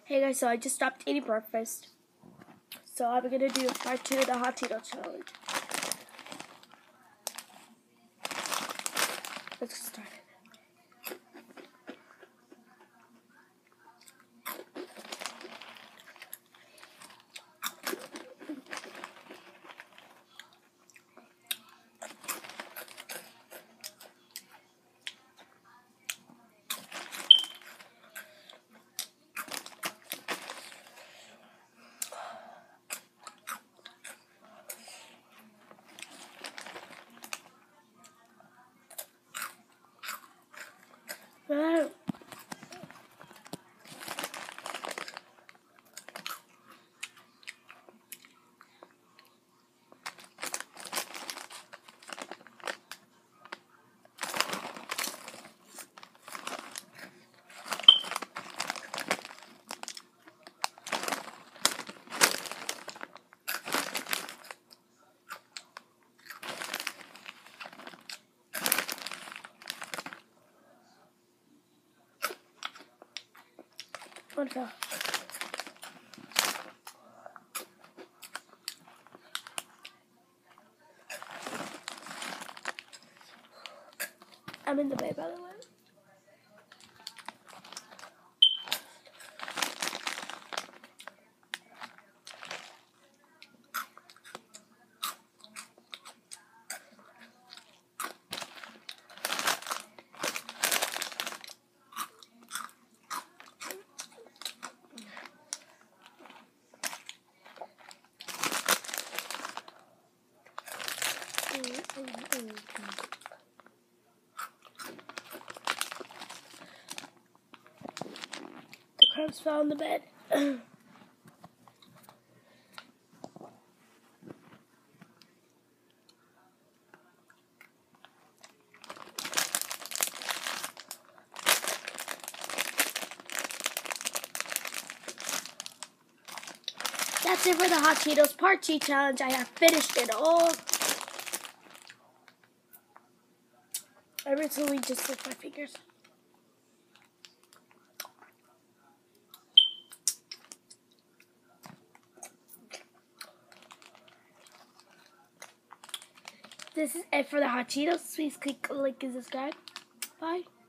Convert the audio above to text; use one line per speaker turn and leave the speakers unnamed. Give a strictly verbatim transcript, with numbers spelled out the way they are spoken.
Hey guys, so I just stopped eating breakfast. So I'm gonna do part two of the hot Cheeto challenge. Let's get started. Wow. One fell. I'm in the bed, by the way. The crumbs fell on the bed. That's it for the Hot Cheetos Part two challenge. I have finished it all. I recently just licked my fingers. This is it for the Hot Cheetos. Please click like and subscribe. Bye.